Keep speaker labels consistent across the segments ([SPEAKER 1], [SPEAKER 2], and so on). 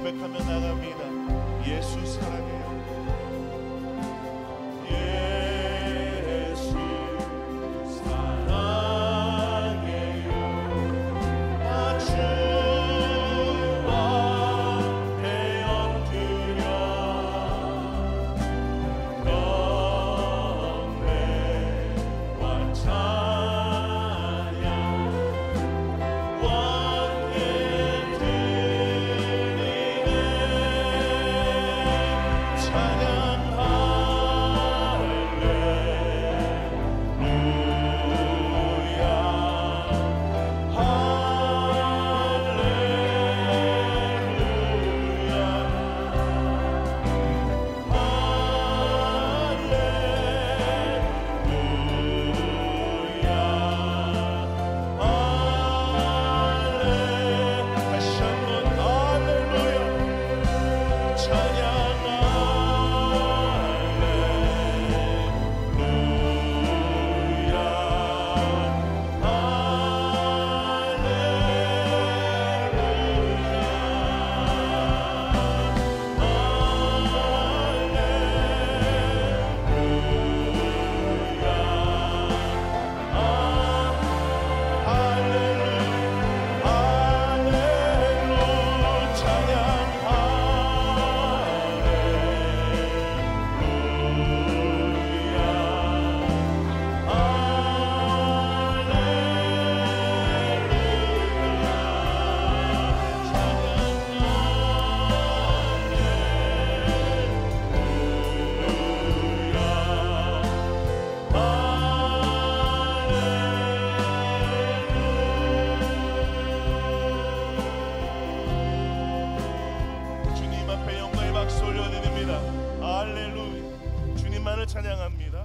[SPEAKER 1] 고백하며 나갑니다. 예수 사랑해요. 예수 사랑해요. 나 주와 되어드려 경배와 찬양 왕께 드리네. 찬양합니다.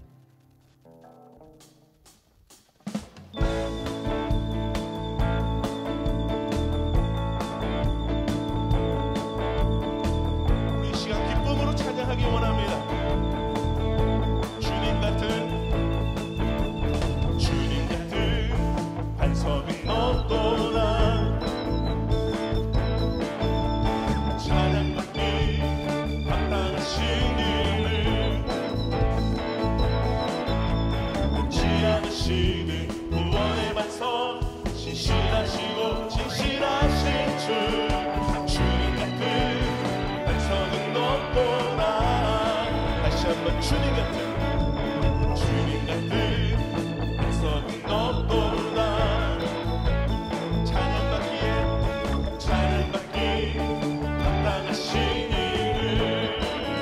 [SPEAKER 1] 우리 시간 기쁨으로 찬양하기 원합니다. 주님 같은 반석은 없도다. 찬양받기 합당하신 않으시는 구원의 반석, 신실하시고 진실하신 주. 주님 같은 반석은 없도다. 다시 한번 주님 같은 반석은 없도다. 찬양받기 합당하신 이를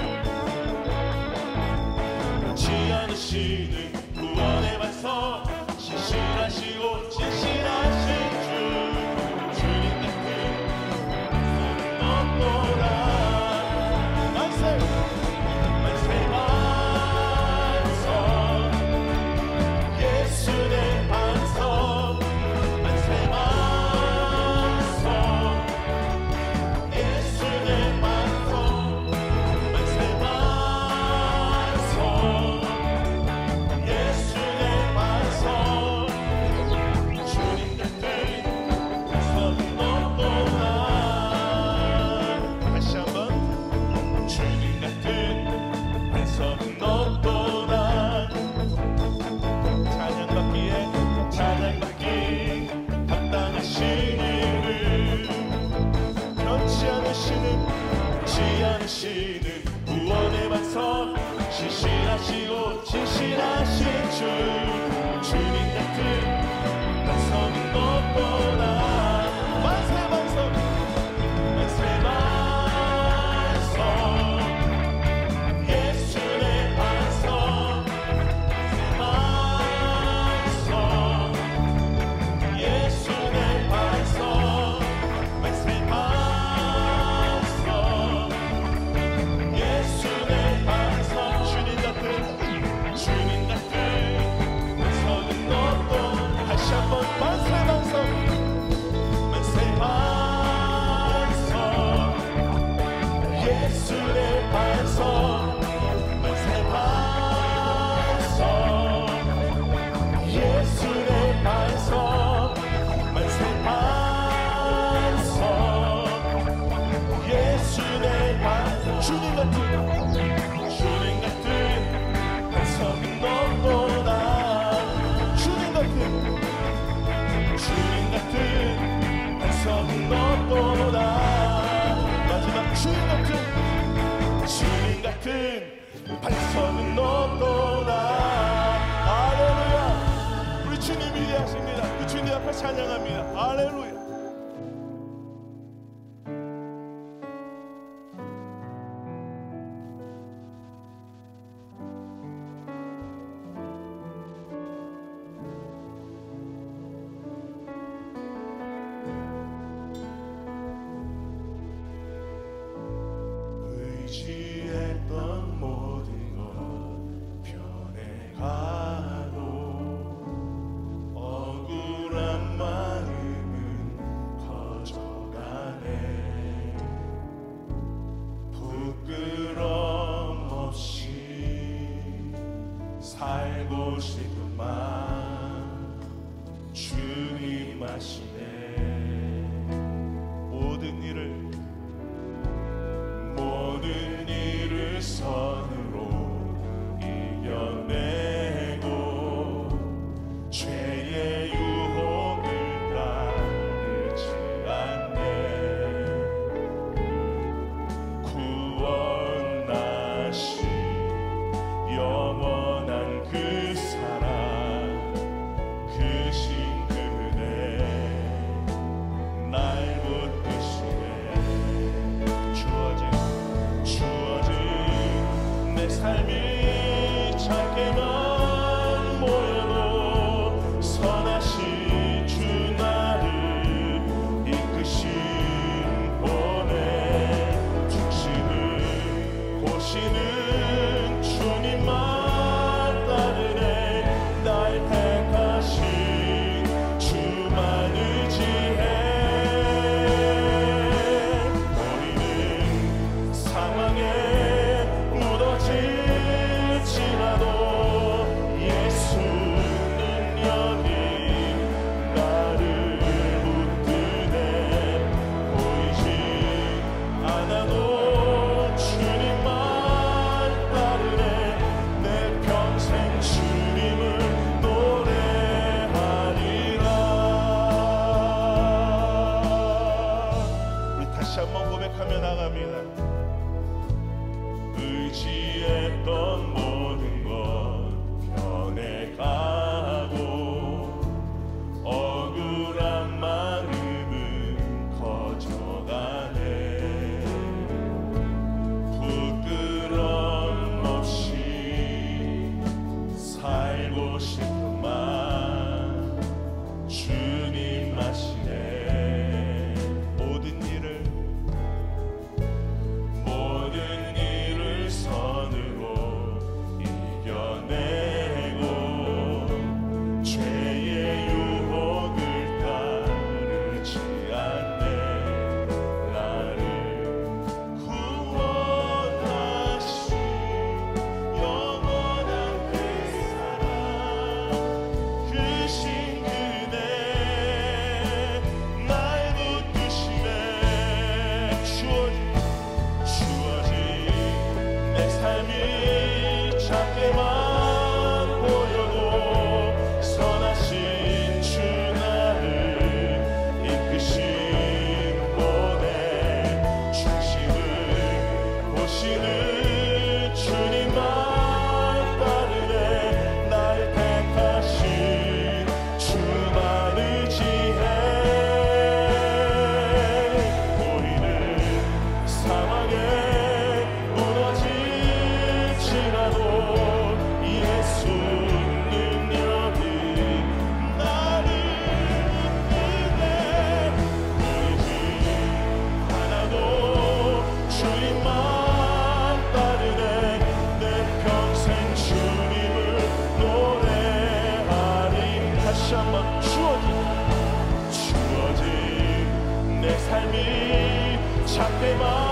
[SPEAKER 1] 변치 않으시는 구원의 반석, 신실하시고 진실하신 주. 주님 같은 반석은 없도다. 만세 반석, 예수 내 반석. 만세 반석, 예수 내 반석. 만세 반석, 예수 내 반석. 주님 같은 반석은 없도다. 다시 한번 주님 같은 반석은 없도다. 찬양받기 합당하신 이를 변치 않으시는 구원의 반석, 신실하시고 진실하신 주. 주님 같은 반석은 없도다. 만세 반석, 만세 반석, 예수 내 반석. 만세 반석, 예수 내 반석. 만세 반석, 예수 내 반석. 주님 같은 반석은 없고. 다시 한번 만세 반석, 만세 반석, 예수 내 반석. 만세 반석, 예수 내 반석. 만세 반석, 예수 같은 반석은 없도다. 할렐루야. 우리 주님 위대하십니다. 그 주님 앞에 찬양합니다. 할렐루야. 의지했던 모든 것 변해가도 억울한 마음은 커져가네. 부끄럼 없이 살고 싶은 마음 주님 아시네. 모든 일을 선으로 이겨내고 죄의 유혹을 따르지 않네. 구원하신 영원한 그 사랑 크신 그대 날 붙드시네. 주어진 내 삶이 작게만 모여도 선하신 주 나를 이끄신 본의 중심을 보시는 주님만 따르네. 날 택하신 주만 의지해. 우리는 상황에 무너질지라도 예수 능력이 나를 붙드네. 보이지 않아도 주님만 따르네. 내 평생 주님을 노래하리라. 우리 다시 한번 고백하며 나갑니다. 의지했던 모든 것 변해가고 억울한 마음은 커져가네. 부끄럼 없이 살고 싶은 마음 주님 아시네. 모든 일을 선으로 이겨내고 죄의 유혹을 따르지 않네. 나를 구원하신 영원한 그 사랑 크신 그대 날 붙드시네. 주어진 내 삶이 작게만 보여도 선하신 주 나를 이끄신 본의 중심을 보시는 주님만 따르네. 날 택하신 주만 의지해. 보이는 상황에 무너질지라도 예수 능력이 나를 붙드네. 보이지 않아도 주님만 따르네. 내 평생 주님을 노래하리. 다시 한번 주어진 내 삶이 작게만